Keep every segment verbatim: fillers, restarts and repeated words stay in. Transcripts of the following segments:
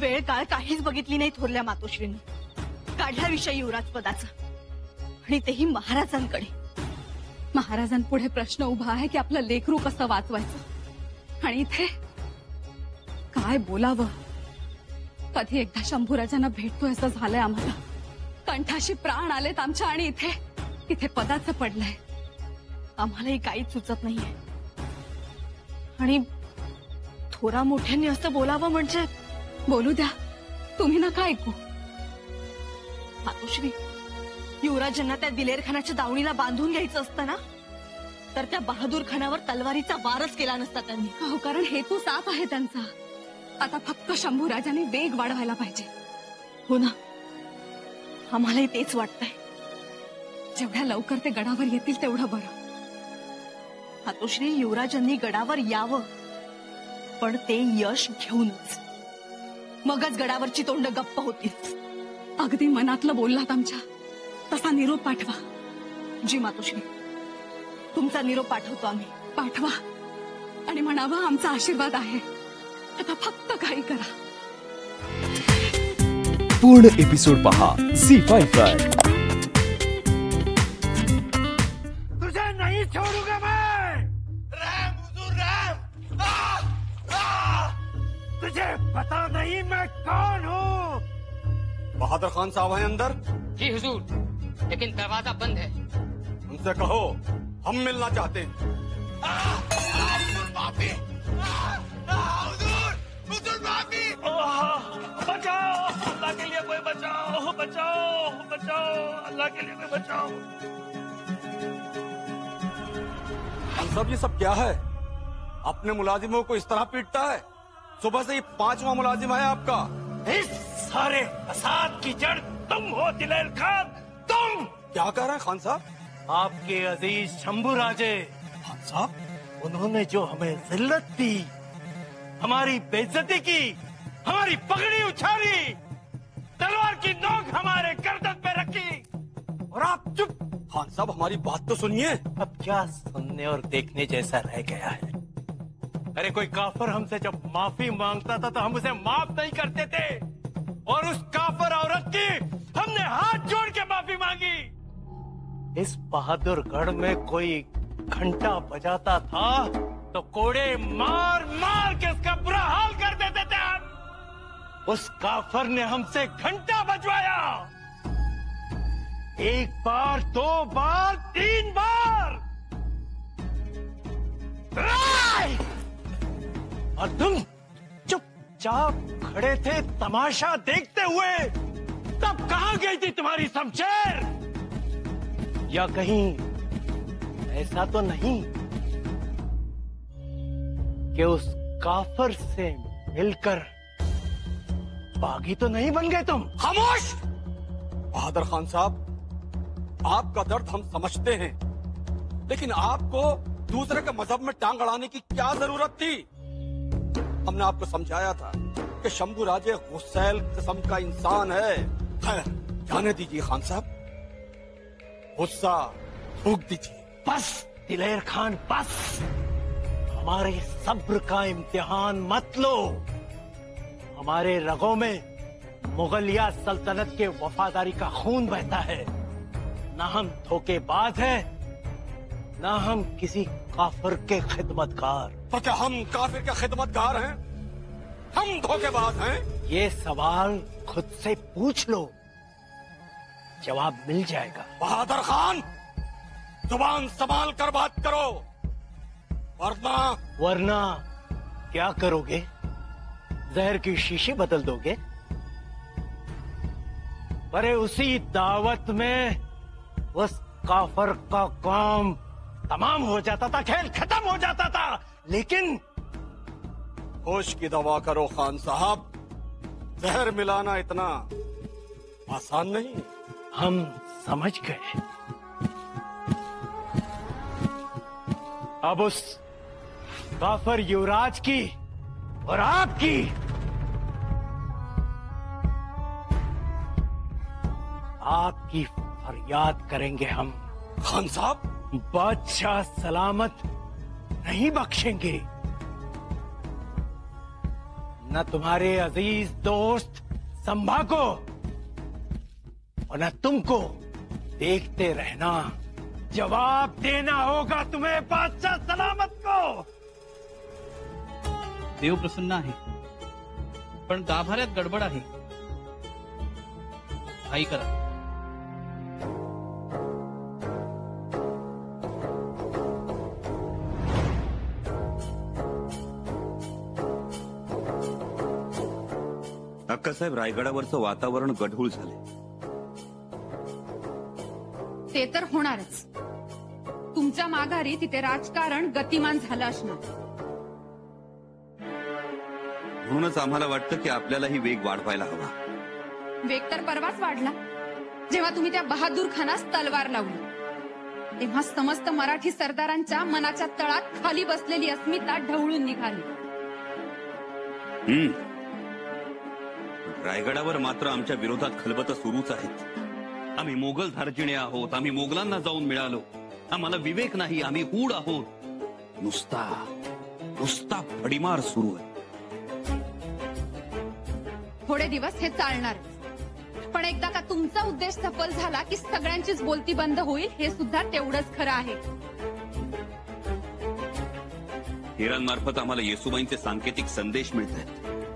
वेळ काळ काहीच बघितली नाही थोरल्या मातोश्रीनं. काढला विषय युवराज पदाचा, आणि तेही महाराजांकडे. महाराजांपुढे प्रश्न उभा आहे की आपलं लेकरू कसं वाचवायचं, आणि इथे काय बोलावं. कधी एकदा शंभूराजांना भेटतोय असं झालंय आम्हाला. कंठाशी प्राण आलेत आमच्या, आणि इथे इथे पदाचं पडलंय. आम्हालाही काहीच सुचत नाहीये. आणि थोरा मोठ्यांनी असं बोलावं म्हणजे बोलू द्या, तुम्ही नका ऐकू. मातोश्री, युवराजांना त्या दिलेर खानाच्या दावणीला बांधून घ्यायचं असतं ना, तर त्या बहादूर खानावर तलवारीचा वारच केला नसता त्यांनी. हो, कारण हेतू साफ आहे त्यांचा. आता फक्त शंभूराजांनी वेग वाढवायला पाहिजे. हो ना, आम्हालाही तेच वाटतंय. जेवढ्या लवकर ते गडावर येतील तेवढं बरं. मातोश्री, युवराजांनी गडावर यावं, पण ते यश घेऊनच. मगच गडावरची तोंड गप्प होतील. अगदी मनातलं बोललात आमच्या, तसा निरोप पाठवा. जी मातोश्री, तुमचा निरोप पाठवतो आम्ही. पाठवा आणि म्हणावं आमचा आशीर्वाद आहे. आता फक्त काही करा. पूर्ण एपिसोड पहा झी फाइव्ह वर. तुझे नहीं छोड़ूंगा मैं. राम हुजूर राम. आ, आ, तुझे पता नहीं मैं कौन हूँ. बहादुर खान साहब हैं अंदर? जी हुजूर, लेकिन दरवाजा बंद है. उनसे कहो हम मिलना चाहते हैं. बचाओ, अल्लाह के लिए कोई बचाओ, बचाओ, बचाओ, अल्लाह के लिए कोई बचाओ. हम सब ये सब क्या है? अपने मुलाजिमों को इस तरह पीटता है? सुबह से ये पांचवा मुलाजिम है आपका. इस सारे फसाद की जड़ तुम हो दिलेर खान, तुम. क्या कह रहे हैं खान साहब? आपके अजीज शंभूराजे. खान साहब, उन्होंने जो हमें जिल्लत दी, हमारी बेइज्जती की, हमारी पगड़ी उछाली, तलवार की नोक हमारे गर्दन पे रखी, और आप चुप. खान साहब, हमारी बात तो सुनिए. अब क्या सुनने और देखने जैसा रह गया है? अरे कोई काफिर हमसे जब माफी मांगता था तो हम उसे माफ नहीं करते थे, और उस काफिर औरत की हमने हाथ जोड़ के माफी मांगी. इस बहादुरगढ़ में कोई घंटा बजाता था तो कोड़े मार मार के उसका बुरा हाल कर देते थे हम. उस काफिर ने हमसे घंटा बजवाया. एक बार, दो बार, तीन बार. और तुम चुपचाप खड़े थे तमाशा देखते हुए. तब कहां गई थी तुम्हारी शमशेर? या कहीं ऐसा तो नहीं कि उस काफिर से मिलकर बागी तो नहीं बन गए तुम? खामोश! बहादुर खान साहब, आपका दर्द हम समझते हैं, लेकिन आपको दूसरे के मजहब में टांग अड़ाने की क्या जरूरत थी? हमने आपको समझाया था कि शंभूराजे गुस्सैल किस्म का इंसान है. खैर, जाने दीजिए खान साहब, गुस्सा थूक दीजिए. बस दिलेर खान, बस. हमारे सब्र का इम्तिहान मत लो. हमारे रगों में मुगलिया सल्तनत के वफादारी का खून बहता है. ना हम धोखेबाज हैं, ना हम किसी काफिर के खिदमतगार. तो क्या हम काफिर के खिदमतगार हैं? हम धोखेबाज हैं? ये सवाल खुद से पूछ लो, जवाब मिल जाएगा. बहादुर खान, जुबान संभाल कर बात करो, वरना वरना क्या करोगे? जहर की शीशी बदल दोगे? अरे उसी दावत में उस काफिर का काम तमाम हो जाता था, खेल खत्म हो जाता था. लेकिन होश की दवा करो खान साहब. जहर मिलाना इतना आसान नहीं. हम समझ गए. अब उस काफिर युवराज की और आपकी आपकी फरियाद करेंगे हम. खान साहब, बादशाह सलामत नहीं बख्शेंगे. न तुम्हारे अजीज दोस्त संभा को और न तुमको देखते रहना। जवाब देना होगा तुम्हें बादशाह सलामत को। देव प्रसन्न आहे, पण गाभाऱ्यात गडबड आहे। आई करा। अक्कासाहेब, रायगडावरचं वातावरण गढूळ झाले। ते तर होणारच। तुमच्या माघारी तिथे राजकारण गतिमान झालं असणार। म्हणूनच आम्हाला वाटतं की आपल्यालाही वेग वाढवायला हवा। वेग तर परवाच वाढला, जेव्हा तुम्ही त्या बहादूर खानास तलवार लावली। तेव्हा समस्त मराठी सरदारांच्या मनाच्या तळात खाली बसलेली अस्मिता ढवळून निघाली। हम्म रायगडावर मात्र आमच्या विरोधात खलबतं सुरूच आहेत। आम्ही मोगल धार्जिणे आहोत, आम्ही मोगलांना जाऊन मिळालो, आम्हाला विवेक नाही, आम्ही हूड आहोत। नुसता नुसता फडीमार सुरू आहे। थोडे दिवस हे चालणार, पण एकदा का तुमचा उद्देश सफल झाला की सगळ्यांचीच बोलती बंद होईल, हे सुद्धा तेवढंच खरं आहे। हिरांमार्फत आम्हाला येसुबाईंचे सांकेतिक संदेश मिळत आहेत।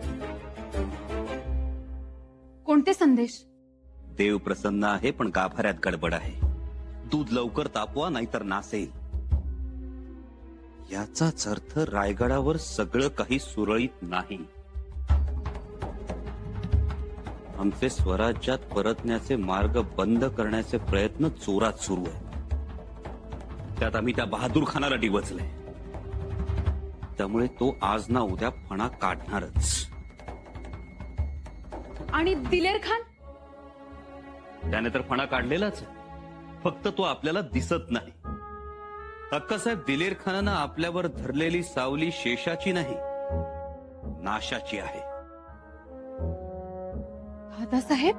कोणते संदेश? देव प्रसन्न आहे, पण गाभाऱ्यात गडबड आहे। दूध लवकर तापवा, नाहीतर नासेल। याचाच अर्थ रायगडावर सगळं काही सुरळीत नाही। आमचे स्वराज्यात परतण्याचे मार्ग बंद करण्याचे प्रयत्न जोरात सुरू आहेत। त्यात आम्ही त्या बहादूर खानाला डिवचलंय, त्यामुळे तो आज ना उद्या फणा काढणारच। आणि दिलेर खान? त्याने तर फणा काढलेलाच आहे, फक्त तो आपल्याला दिसत नाही। अक्कासाहेब, दिलेर खानानं आपल्यावर धरलेली सावली शेषाची नाही, नाशाची आहे। दादासाहेब?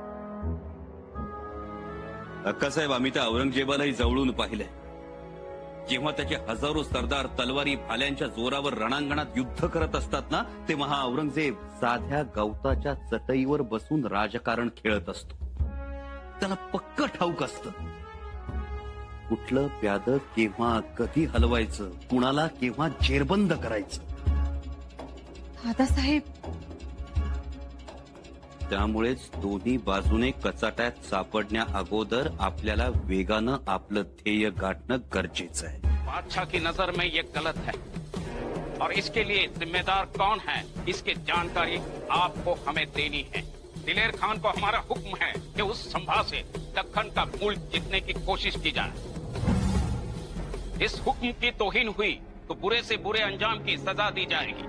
अक्कासाहेब, आम्ही त्या औरंगजेबालाही जवळून पाहिलंय। जेव्हा त्याचे हजारो सरदार तलवारी भाल्यांच्या जोरावर रणांगणात युद्ध करत असतात ना, तेव्हा हा औरंगजेब साध्या गवताच्या चटईवर बसून राजकारण खेळत असतो। त्याला पक्क ठाऊक असतं कुठलं प्याद केव्हा कधी हलवायचं, कुणाला केव्हा जेरबंद करायचं। दादासाहेब, त्यामुळेच दोन्ही बाजूने कचाट्यात सापडण्या अगोदर आपल्याला वेगानं आपलं ध्येय गाठणं गरजेचं आहे। बादशाह की नजर में ये गलत है और इसके लिए जिम्मेदार कौन है, इसकी जानकारी आपको हमें देनी है। दिलेर खान को हमारा हुक्म है कि उस संभा से दक्कन का मुल्क जीतने की कोशिश की जाए। इस हुक्म की तौहीन हुई तो बुरे से बुरे अंजाम की सजा दी जाएगी।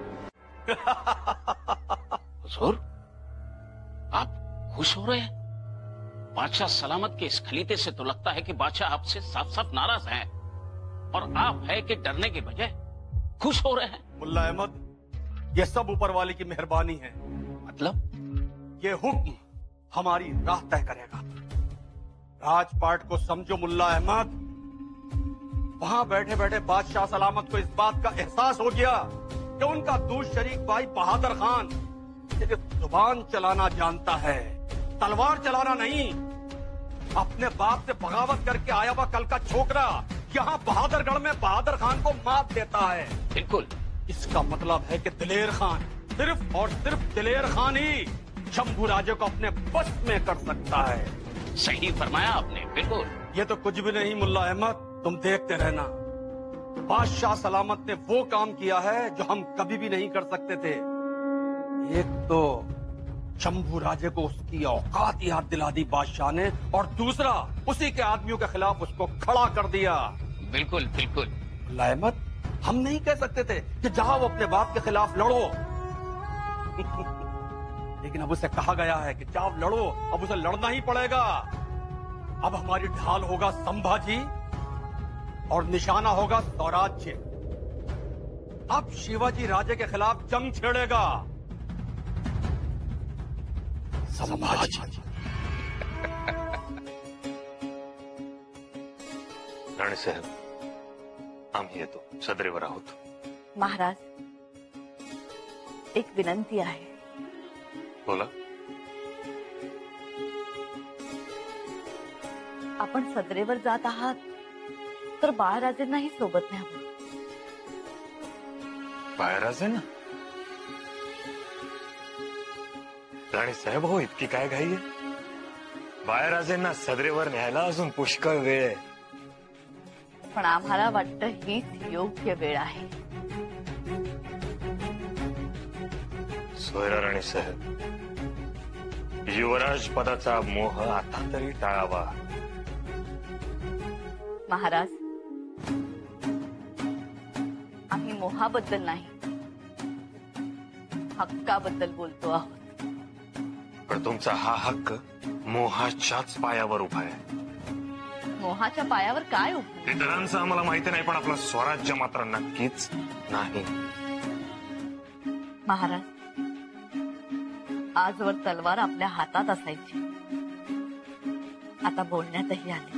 हुजूर, आप खुश हो रहे हैं? बादशाह सलामत के इस खलीते से तो लगता है कि बादशाह आपसे साफ साफ नाराज हैं, और आप है कि डरने के बजाय खुश हो रहे हैं। मुल्ला अहमद, ये सब ऊपर वाले की मेहरबानी है। मतलब? ये हुक्म हमारी राह तय करेगा। राजपाट को समझो मुल्ला अहमद। वहां बैठे बैठे बादशाह सलामत को इस बात का एहसास हो गया कि उनका दूध शरीक भाई बहादुर खान सिर्फ जुबान चलाना जानता है, तलवार चलाना नहीं। अपने बाप से बगावत करके आया हुआ कल का छोकरा यहाँ बहादुरगढ़ में बहादुर खान को मात देता है। बिल्कुल। इसका मतलब है कि दिलेर खान, सिर्फ और सिर्फ दिलेर खान ही शंभू राजे को अपने बस में कर सकता है। सही फरमाया आपने, बिल्कुल। ये तो कुछ भी नहीं मुल्ला अहमद, तुम देखते रहना। बादशाह सलामत ने वो काम किया है जो हम कभी भी नहीं कर सकते थे। एक तो शंभू राजे को उसकी औकात याद दिला दी बादशाह ने, और दूसरा उसी के आदमियों के खिलाफ उसको खड़ा कर दिया। बिल्कुल बिल्कुल। मुल्ला अहमद, हम नहीं कह सकते थे कि जाओ अपने बाप के खिलाफ लड़ो। लेकिन अब उसे कहा गया है कि जाओ लड़ो, अब उसे लड़ना ही पड़ेगा। अब हमारी ढाल होगा संभाजी और निशाना होगा स्वराज्य। अब शिवाजी राजे के खिलाफ जंग छेड़ेगा संभाजी। राणीसाहेब, आम्ही येतो, सदरेवर आहोत। महाराज, एक विनंती आहे. बोला. आपण सदरेवर जात आहात तर बाळराजेंनाही सोबत न्यावं. बाळराजे ना? राणी साहेब हो, इतकी काय घाई आहे? बाळराजेंना सदरेवर न्यायला अजून पुष्कळ वेळ आहे. पण आम्हाला वाटतं हीच योग्य वेळ आहे. सोयरा राणी साहेब, युवराज पदाचा मोह आता तरी टाळावा. महाराज, आम्ही मोहाबद्दल नाही, हक्काबद्दल बोलतो आहोत. पण तुमचा हा हक्क मोहाच्याच पायावर उभा आहे. मोहाच्या पायावर काय उभं? इतरांचं आम्हाला माहिती नाही, पण आपलं स्वराज्य मात्र नक्कीच नाही. महाराज, आजवर तलवार आपल्या हातात असायची, आता बोलण्यातही आली.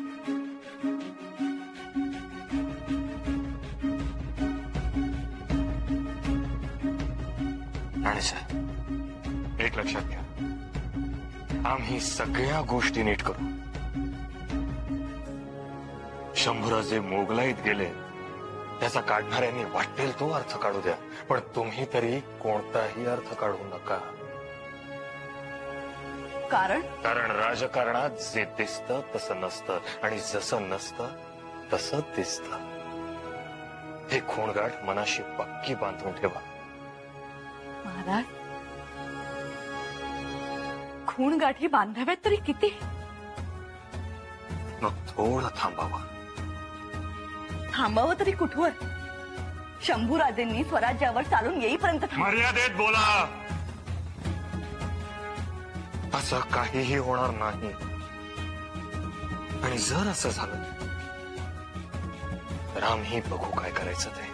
राणी साहेब, एक लक्षात घ्या, आम्ही सगळ्या गोष्टी नीट करू. शंभूराजे मोगलाईत गेले त्याचा काढणाऱ्यांनी वाटेल तो अर्थ काढू द्या, पण तुम्ही तरी कोणताही अर्थ काढू नका. कारण कारण राजकारणात जे दिसतं तसं नसतं आणि जसं नसतं तसं दिसतं. हे खूणगाठ मनाशी पक्की बांधून ठेवा. महाराज, खूण गाठी बांधाव्यात तरी किती? मग थोडं थांबावं. थांबावं तरी कुठवर? शंभूराजेंनी स्वराज्यावर चालून येईपर्यंत थांब- मर्यादेत बोला. असं काहीही होणार नाही. आणि जर असं झालं तर आम्ही बघू काय करायचं ते.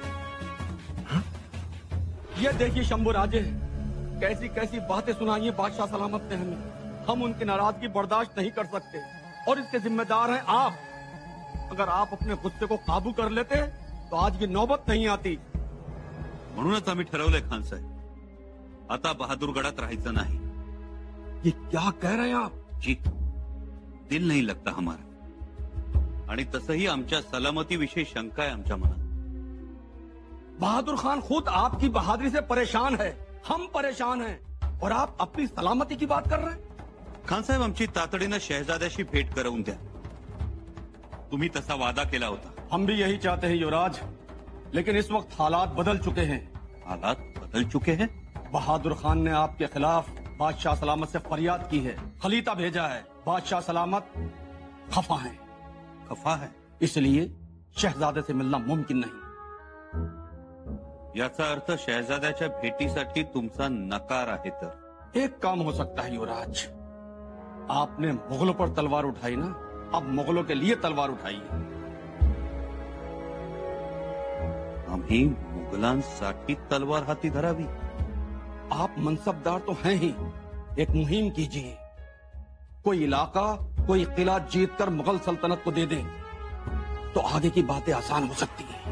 ये देखिए शंभूराजे, कैसी कैसी बातें सुनाई है बादशाह सलामत ने हमें. हम उनकी नाराजगी बर्दाश्त नहीं कर सकते और इसके जिम्मेदार हैं आप. अगर आप अपने गुस्से को काबू कर लेते तो आज की नौबत नहीं आती. म्हणूनच आम्ही ठरवलंय खान साहेब, आता बहादूरगडात राहायचं नाही. ये क्या कह रहे हैं आप? जी, दिल नहीं लगता हमारा. आणि तसंही आमच्या सलामतीविषयी शंका आहे आमच्या मनात. बहादुर खान खुद आपकी बहादुरी से परेशान है, हम परेशान हैं, और आप अपनी सलामती की बात कर रहे हैं. खान साहेब, आमची तातडीनं शहजाद्याशी भेट करवून द्या. तुम्ही तसा वादा केला होता. हम भी यही चाहते हैं युवराज, लेकिन इस वक्त हालात बदल चुके हैं. हालात बदल चुके हैं? बहादुर खान ने आपके खिलाफ बादशाह सलामत से फरियाद की है, खलीता भेजा है. बादशाह सलामत खफा है. खफा है? इसलिए शहजादे से मिलना मुमकिन नहीं. याचा अर्थ शहजाद्याच्या भेटीसाठी तुमचा नकार आहे. तर एक काम हो सकता है युवराज, आपने मुगलों पर तलवार उठाई ना, अब मुगलों के लिए तलवार उठाइए. आम्ही मुघलांसाठी तलवार हाती धरावी? आप मनसबदार तो हैं ही. एक मुहिम कीजिए, कोई इलाका, कोई किला जीतकर मुगल सल्तनत को दे दें तो आगे की बातें आसान हो सकती हैं.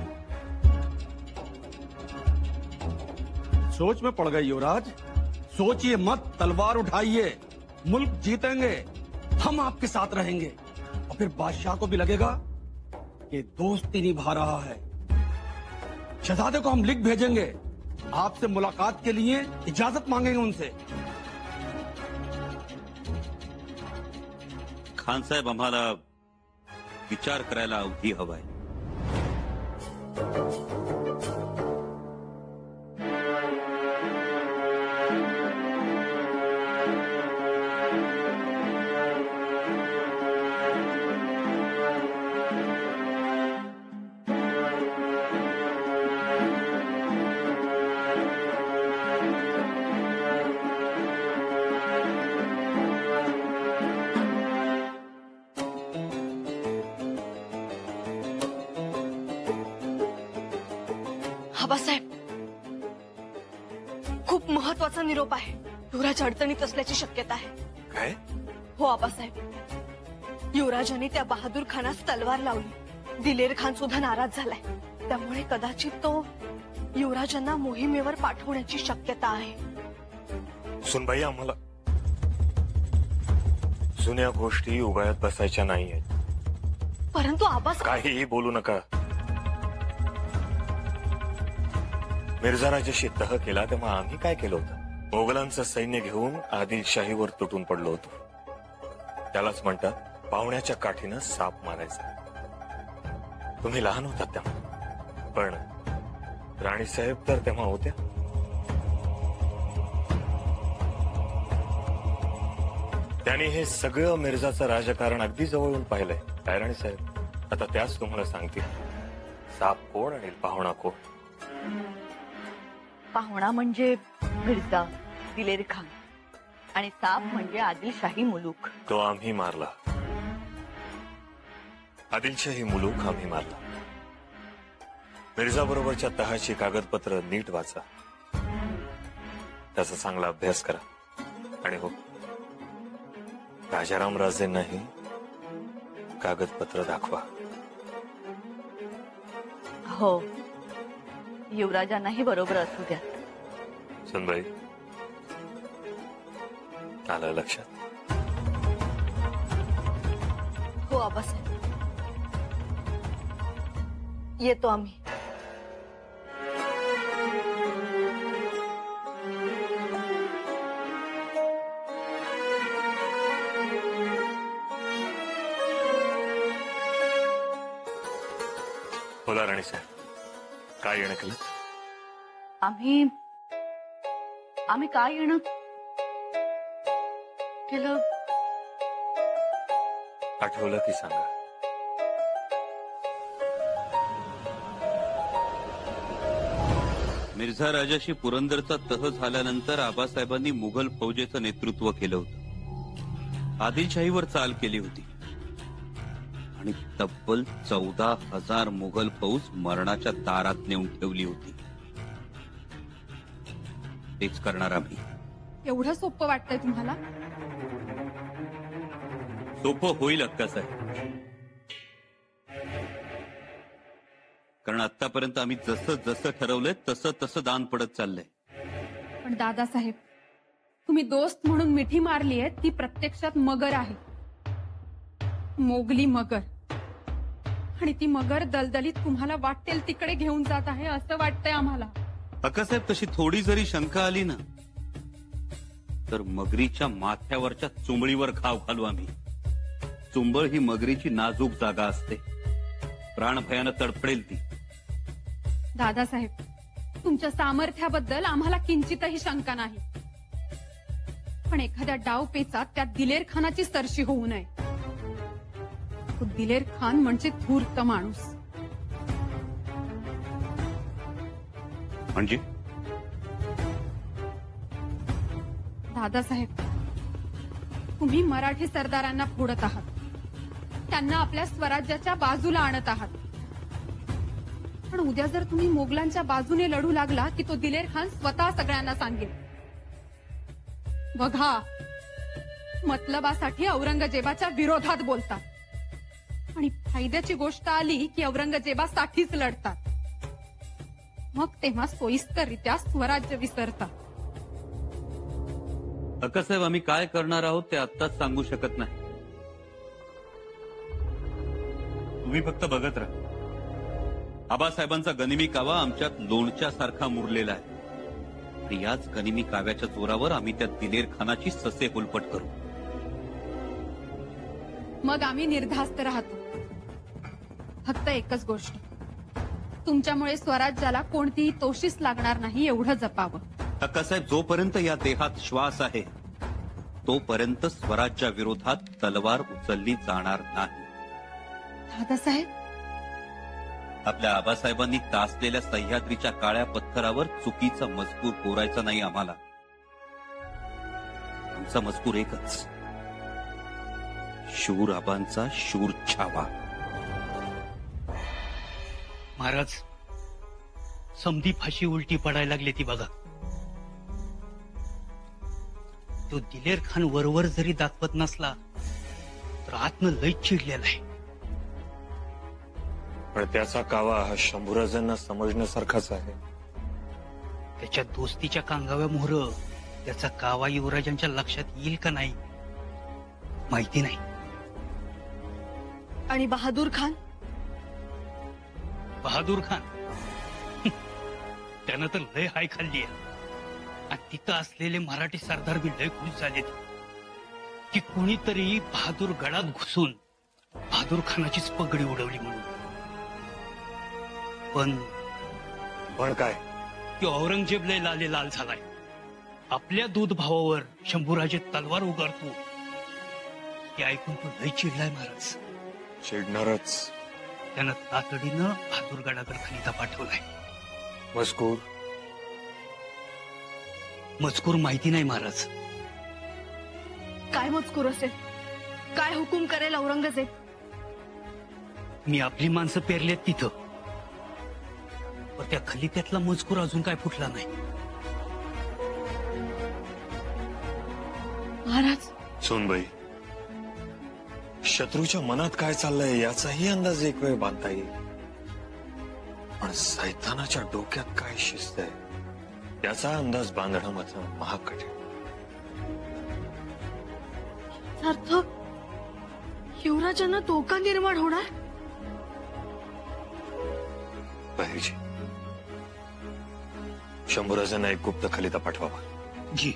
सोच में पड़ गए युवराज. सोचिए मत, तलवार उठाइए. मुल्क जीतेंगे, हम आपके साथ रहेंगे, और फिर बादशाह को भी लगेगा कि दोस्ती निभा रहा है. शहजादे को हम लिख भेजेंगे, आपसे मुलाकात के लिए इजाजत मांगेंगे उनसे. खान साहेब, आम्हाला विचार करायला अवधी हवाय. आबासाहेब, खूप महत्वाचा निरोप आहे. युवराज अडचणीत असल्याची शक्यता आहे. काय? हो आबासाहेब, युवराजाने त्या बहादूर खानास तलवार लावली. दिलेर खान सुद्धा नाराज झालाय. त्यामुळे कदाचित तो युवराजांना मोहिमेवर पाठवण्याची शक्यता आहे. सुनबाई, आम्हाला जुन्या गोष्टी उगाळत बसायच्या नाहीयेत. परंतु आबा काहीही बोलू नका. मिर्झा राजाशी तह केला तेव्हा आम्ही काय केलं होतं? मोगलांचं सैन्य घेऊन आदिलशाहीवर तुटून पडलो होतो. त्यालाच म्हणतात पावण्याच्या काठीनं साप मारायचा. तुम्ही लहान होतात तेव्हा, पण राणीसाहेब तर तेव्हा होत्या. त्यांनी हे सगळं मिर्झाचं राजकारण अगदी जवळून पाहिलंय. काय राणीसाहेब, आता त्याच तुम्हाला सांगतील साप कोण आणि पाहुणा कोण. पाहुणा म्हणजे मिर्झा दिलेर खान आणि साप म्हणजे आदिलशाही मुलूक. तो आम्ही मारला. आदिलशाही मुलूक आम्ही मारला. मिर्झा बरोबरच्या तहाची कागदपत्र नीट वाचा, त्याचा चांगला अभ्यास करा आणि हो, राजाराम राजेंनाही कागदपत्र दाखवा. हो, युवराजांनाही बरोबर असू द्या. सुनबाई, आलं लक्षात? हो आबासाहेब, येतो आम्ही. बोला राणीसाहेब, काय येणं केलं? आम्ही आम्ही काय येणं केलं आठवलं की सांगा. मिर्झा राजाशी पुरंदरचा तह झाल्यानंतर आबासाहेबांनी मुघल फौजेचं नेतृत्व केलं होतं. आदिलशाहीवर चाल केली होती आणि तब्बल चौदा हजार मुघल फौज मरणाच्या दारात नेऊन ठेवली होती. तेच करणार आम्ही. एवढं सोपं वाटतंय तुम्हाला? सोपं होईल अक्कासाहेब, कारण आतापर्यंत आम्ही जसं जसं ठरवलंय तसं तसं दान पडत चाललंय. पण दादासाहेब, तुम्ही दोस्त म्हणून मिठी मारली आहे ती प्रत्यक्षात मगर आहे, मोगली मगर. आणि ती मगर दलदलीत तुम्हाला वाटेल तिकडे घेऊन जात आहे असं वाटतंय आम्हाला. अक्कासाहेब, तशी थोडी जरी शंका आली ना तर मगरीच्या माथ्यावरच्या चुंबळीवर घाव घालू आम्ही. चुंबळ ही मगरीची नाजूक जागा असते, प्राणभयानं तडफडेल ती. दादासाहेब, तुमच्या सामर्थ्याबद्दल आम्हाला किंचितही शंका नाही, पण एखाद्या डावपेचात त्या दिलेर खानाची सरशी होऊ नये. तो दिलेर खान म्हणजे धूर्त माणूस. म्हणजे दादासाहेब, तुम्ही मराठी सरदारांना फोडत आहात, त्यांना आपल्या स्वराज्याच्या बाजूला आणत आहात. पण उद्या जर तुम्ही मोगलांच्या बाजूने लढू लागला की तो दिलेर खान स्वतः सगळ्यांना सांगेल, बघा मतलबासाठी औरंगजेबाच्या विरोधात बोलतात आणि फायद्याची गोष्ट आली की औरंगजेबासाठीच लढतात. मग तेव्हा सोयीस्कररित्या स्वराज्य विसरतात. अक्कासाहेब, आम्ही काय करणार आहोत ते आत्ताच सांगू शकत नाही. तुम्ही फक्त बघत राहा. आबासाहेबांचा गनिमी कावा आमच्यात लोणच्यासारखा मुरलेला आहे आणि याच गनिमी काव्याच्या जोरावर आम्ही त्या दिलेर खानाची ससे हुलपट करू. मग आम्ही निर्धास्त राहतो. फक्त एकच गोष्ट, तुमच्यामुळे स्वराज्याला कोणतीही तोशीस लागणार नाही एवढं जपावं. अक्कासाहेब, जोपर्यंत या देहात श्वास आहे तोपर्यंत स्वराज्या विरोधात तलवार उचलली जाणार नाही. दादासाहेब, आपल्या आबासाहेबांनी तासलेल्या सह्याद्रीच्या काळ्या पत्थरावर चुकीचा मजकूर कोरायचा नाही आम्हाला. आमचा मजकूर एकच, शूर आबांचा शूर छावा. महाराज, समधी फाशी उलटी पडायला लागली ती बघा. तो दिलेर खान वरवर जरी दाखवत नसला तर आतनं लय चिडलेला आहे. पण त्याचा कावा हा शंभूराजांना समजण्यासारखाच आहे. त्याच्या दोस्तीच्या कांगाव्या मोहर त्याचा कावा युवराजांच्या लक्षात येईल का नाही माहिती नाही. आणि बहादूर खान बहादूर खान त्यानं तर लय हाय खाल्ली आहे. आणि तिथं असलेले मराठी सरदार बी लय खुश झालेत की कोणीतरी बहादूर गडात घुसून बहादूर खानाचीच पगडी उडवली म्हणून. पण पण काय की औरंगजेब लय लाले लाल झालाय. आपल्या दूध भावावर शंभूराजे तलवार उगारतो हे ऐकून तो लय चिडलाय महाराज. चिडणारच. त्यानं तातडीनं बहादूर गडाकडे खलिता पाठवलाय. मजकूर मजकूर माहिती नाही महाराज. काय मजकूर असेल? काय हुकूम करेल औरंगजेब? मी आपली माणसं पेरलेत तिथं, पण त्या खलित्यातला मजकूर अजून काय फुटला नाही. महाराज सोनबाई, शत्रूच्या मनात काय चाललंय याचाही अंदाज एक वेळ बांधता येईल, पण सैतानाच्या डोक्यात काय शिस्त आहे त्याचा अंदाज बांधणं मात्र महाकठीण. अर्थ युवराजांना धोका निर्माण होणार. बहिर्जी, शंभूराजांना एक गुप्त खलिता पाठवावा. जी.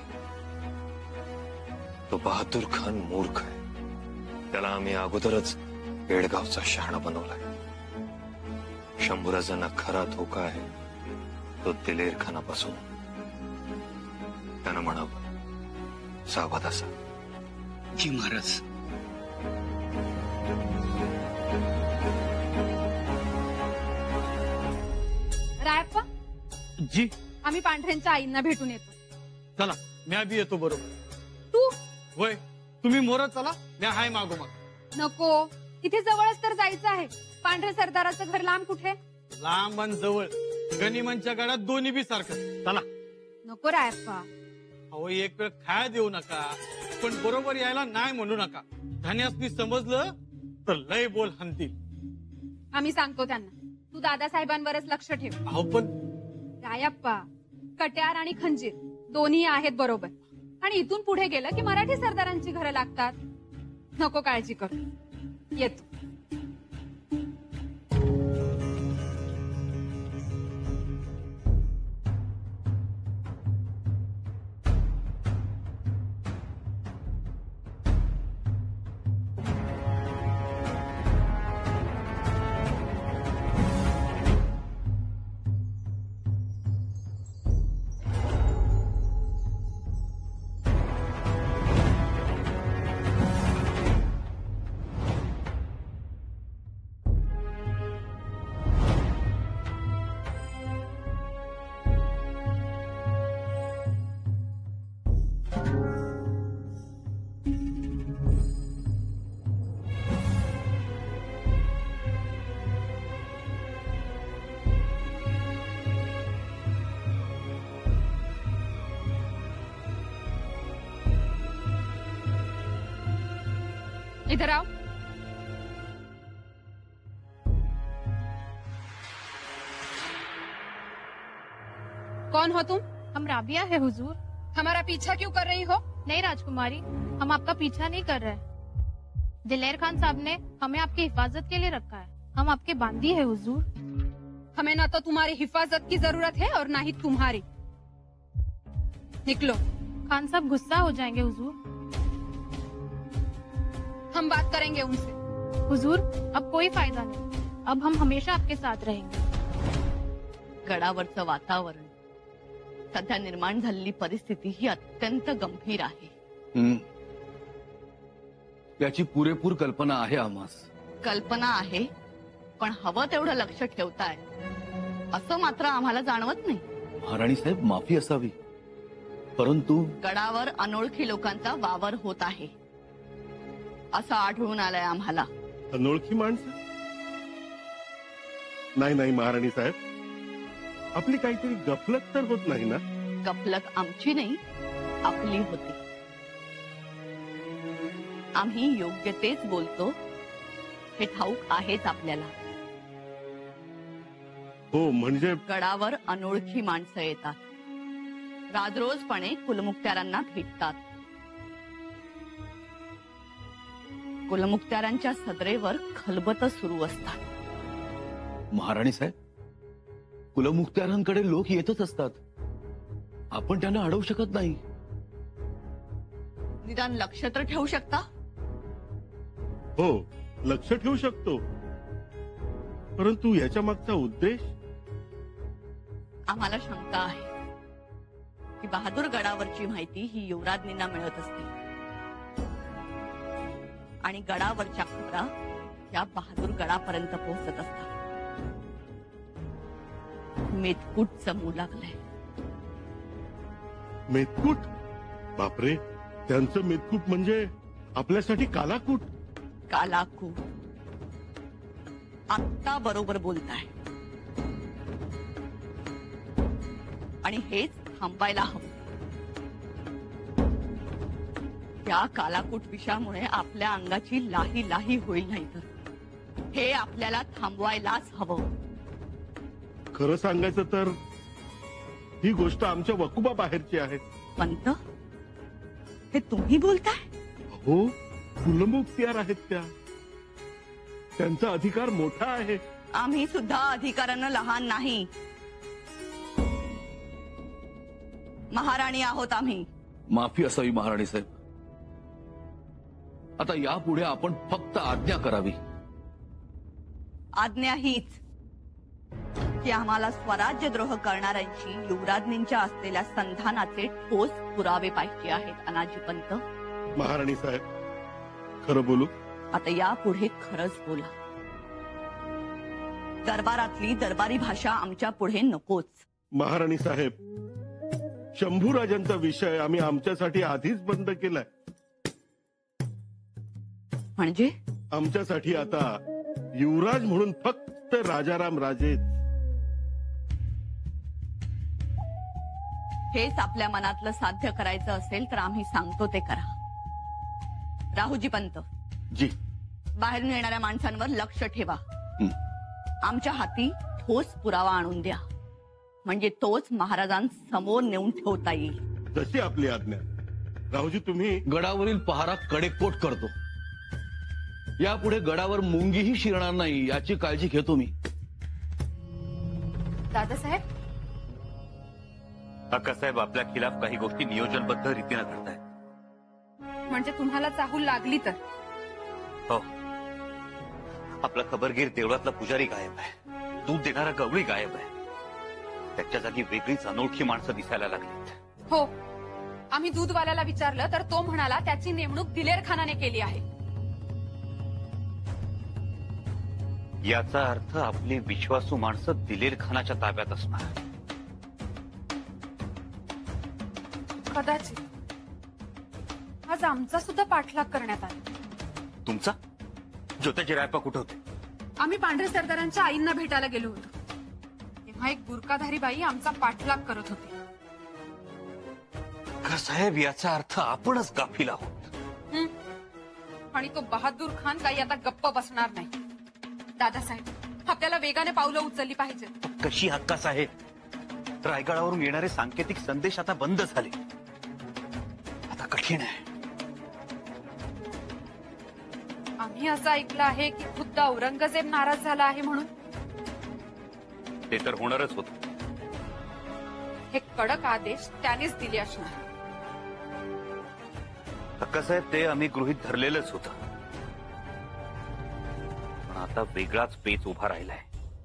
तो बहादूर खान मूर्ख आहे. त्याला आम्ही अगोदरच बेडगावचा शहाणा बनवलाय. शंभूराजांना खरा धोका आहे तो दिलेर खानापासून. त्यानं म्हणावं सावध असा. जी महाराज. रायप्पा, जी आम्ही पांढऱ्यांच्या आईंना भेटून येतो. चला, मी बी येतो बरोबर. तू होय, तुम्ही मोरत चला, मी हाय मागोमाग. नको, इथे जवळच तर जायचं आहे. पांढऱ्या सरदाराचं घर लांब कुठे? लांब आणि जवळ, गनिमांच्या गडात दोन्ही बी सारखं. चला. नको रायप्पा. अहो, एक वेळ खाया देऊ नका, पण बरोबर यायला नाही म्हणू नका. धन्यासनी समजलं तर लय बोल हाणतील. आम्ही सांगतो त्यांना. तू दादासाहेबांवरच लक्ष ठेव. अहो पण रायप्पा, कट्यार आणि खंजीर दोन्ही आहेत बरोबर, आणि इथून पुढे गेलं की मराठी सरदारांची घरं लागतात. नको काळजी करू, येतो. इधर आओ. कौन हो तुम? हम राबिया है हुजूर. हमारा पीछा क्यों कर रही हो? नहीं राजकुमारी, हम आपका पीछा नहीं कर रहे. दिलेर खान साहब ने हमें आपकी हिफाजत के लिए रखा है. हम आपके बांदी है हुजूर. हमें ना तो तुम्हारी हिफाजत की जरूरत है और ना ही तुम्हारी. निकलो. खान साहब गुस्सा हो जाएंगे हुजूर. हम बात करेंगे उनसे. हुजूर, अब कोई फायदा नहीं. अब हम हमेशा आपके साथ रहेंगे. गडावरचं वातावरण, सध्या निर्माण झालेली परिस्थिती ही अत्यंत गंभीर आहे. त्याची पुरेपूर कल्पना आहे आम्हास. कल्पना आहे, पण हवं तेवढं लक्ष ठेवताय असं मात्र आम्हाला जाणवत नाही. महाराणी साहेब, माफी असावी, परंतु गडावर अनोळखी लोकांचा वावर होत आहे असं आढळून आलंय आम्हाला. अनोळखी माणसं? नाही नाही महाराणी साहेब, आपली काहीतरी गफलत तर होत नाही ना? गफलत आमची नाही, आपली होती. आम्ही योग्य तेच बोलतो हे ठाऊक आहेच आपल्याला. हो, म्हणजे गडावर अनोळखी माणसं येतात, राजरोजपणे कुलमुखत्यारांना भेटतात. कुलमुखत्यारांच्या सदरेवर खलबत सुरू असतात. महाराणी साहेब, कुलमुखत्यारांकडे लोक येतच असतात. आपण त्यांना अडवू शकत नाही. निदान लक्ष तर ठेवू शकता. हो, लक्ष ठेवू शकतो, परंतु याच्या मागचा उद्देश? आम्हाला शंका आहे की बहादूर गडावरची माहिती ही युवराज्ञींना मिळत असते आणि गडावरच्या खबरा या बहादूर गडापर्यंत पोहोचत असतात. मेतकूट जमू लागलंय. मेतकूट? बापरे, त्यांचं मेतकूट म्हणजे आपल्यासाठी कालाकूट. कालाकूट. आत्ता बरोबर बोलताय. आणि हेच थांबायला हवं. त्या कालाकूट विषामुळे आपल्या अंगाची लाही लाही होईल, नाही तर हे आपल्याला थांबवायलाच हवं. खरं सांगायचं तर ही गोष्ट आमच्या वकुबा बाहेरची आहे. पंत, हे तुम्ही बोलताय? हो, कुलमुखत्यार आहेत त्या. त्यांचा अधिकार मोठा आहे. आम्ही सुद्धा अधिकारानं लहान नाही. महाराणी आहोत आम्ही. माफी असावी महाराणी साहेब. आता यापुढे आपण फक्त आज्ञा करावी. आज्ञा हीच की आम्हाला स्वराज्यद्रोह करणाऱ्यांची युवराज्ञींच्या असलेल्या संधानाचे ठोस पुरावे पाहिजे आहेत. अनाजी पंत. महाराणी साहेब, खरं बोलू? आता यापुढे खरंच बोला. दरबारातली दरबारी भाषा आमच्या पुढे नकोच. महाराणी साहेब, शंभूराजांचा विषय आम्ही आमच्यासाठी आधीच बंद केलाय. म्हणजे आमच्यासाठी आता युवराज म्हणून फक्त राजाराम राजेच. हेच आपल्या मनातलं साध्य करायचं असेल तर आम्ही सांगतो ते करा. राहुजी पंत जी, बाहेरून येणाऱ्या माणसांवर लक्ष ठेवा. आमच्या हाती ठोस पुरावा आणून द्या, म्हणजे तोच महाराजांसमोर नेऊन ठेवता येईल. जशी आपली आज्ञा. राहुजी, तुम्ही गडावरील पहारा कडेकोट करतो. यापुढे गडावर मुंगीही शिरणार नाही याची काळजी घेतो मी. दादासाहेब, अक्कासाहेब आपल्या खिलाफ काही गोष्टी नियोजनबद्ध रीतीने करतायत. म्हणजे तुम्हाला चाहूल लागली तर? हो. आपला खबरगीर देवळातला पुजारी गायब आहे. दूध देणारा गवळी गायब आहे. त्याच्या जागी वेगळीच अनोळखी माणसं दिसायला लागलीत. हो, आम्ही दूधवाल्याला विचारलं तर तो म्हणाला त्याची नेमणूक दिलेर खानाने केली आहे. याचा अर्थ आपली विश्वासू माणसं दिलेर खानाच्या ताब्यात असणार. कदाचित आज आमचा सुद्धा पाठलाग करण्यात आला. तुमचा? ज्योताजी रायप्पा कुठे होते? आम्ही पांढरे सरदारांच्या आईंना भेटायला गेलो होतो. तेव्हा एक बुरकाधारी बाई आमचा पाठलाग करत होती. साहेब, याचा अर्थ आपणच गाफील आहोत. आणि तो बहादूर खान काही आता गप्प बसणार नाही. दादासाहेब, आपल्याला वेगाने पावलं उचलली पाहिजेत. कशी हक्का साहेब? रायगडावरून येणारे सांकेतिक संदेश आता बंद झाले. आता कठीण आहे. आम्ही असं ऐकलं आहे की खुद्द औरंगजेब नाराज झाला आहे म्हणून. ते तर होणारच होत. हे कडक आदेश त्यानेच दिले असणार. हक्कासाहेब, ते आम्ही गृहीत धरलेलंच होतं. पण आता वेगळाच पेच उभा राहिलाय.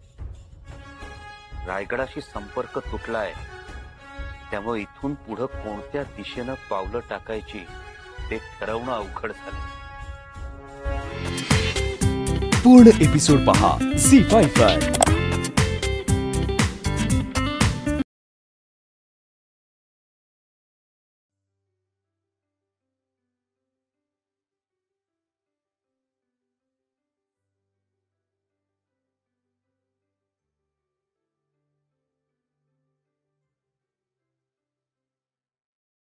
रायगडाशी संपर्क तुटलाय. त्यामुळे इथून पुढे कोणत्या दिशेनं पावलं टाकायची ते ठरवणं अवघड झालं. पूर्ण एपिसोड पहा झी फाईव्ह वर.